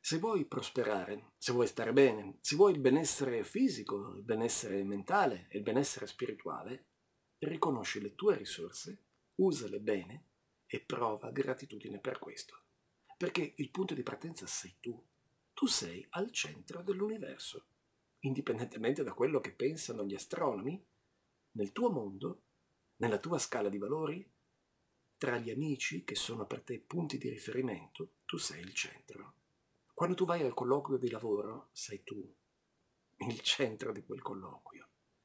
Se vuoi prosperare, se vuoi stare bene, se vuoi il benessere fisico, il benessere mentale e il benessere spirituale, riconosci le tue risorse, usale bene e prova gratitudine per questo. Perché il punto di partenza sei tu. Tu sei al centro dell'universo. Indipendentemente da quello che pensano gli astronomi, nel tuo mondo, nella tua scala di valori, tra gli amici che sono per te punti di riferimento, tu sei il centro. Quando tu vai al colloquio di lavoro, sei tu il centro di quel colloquio.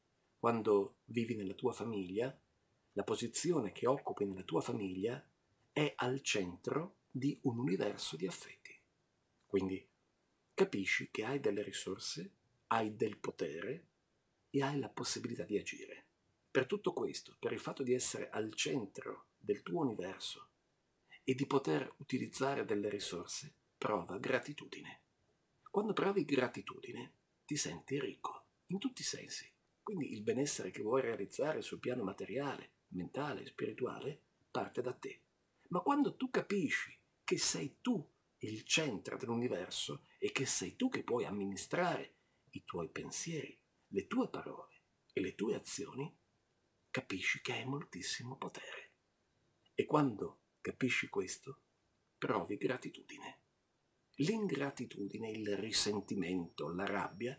Quando vivi nella tua famiglia, la posizione che occupi nella tua famiglia è al centro di un universo di affetti. Quindi capisci che hai delle risorse, hai del potere e hai la possibilità di agire. Per tutto questo, per il fatto di essere al centro del tuo universo e di poter utilizzare delle risorse, prova gratitudine. Quando provi gratitudine, ti senti ricco, in tutti i sensi. Quindi il benessere che vuoi realizzare sul piano materiale, mentale, spirituale, parte da te. Ma quando tu capisci che sei tu il centro dell'universo e che sei tu che puoi amministrare i tuoi pensieri, le tue parole e le tue azioni, capisci che hai moltissimo potere. E quando capisci questo, provi gratitudine. L'ingratitudine, il risentimento, la rabbia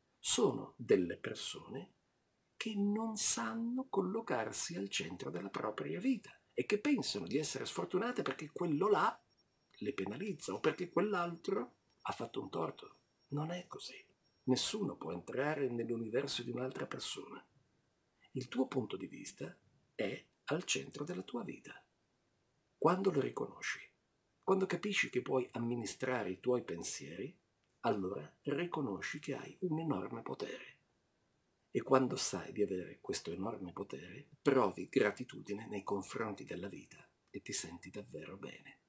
sono delle persone che non sanno collocarsi al centro della propria vita e che pensano di essere sfortunate perché quello là le penalizza o perché quell'altro ha fatto un torto. Non è così. Nessuno può entrare nell'universo di un'altra persona. Il tuo punto di vista è al centro della tua vita. Quando lo riconosci, quando capisci che puoi amministrare i tuoi pensieri, allora riconosci che hai un enorme potere. E quando sai di avere questo enorme potere, provi gratitudine nei confronti della vita e ti senti davvero bene.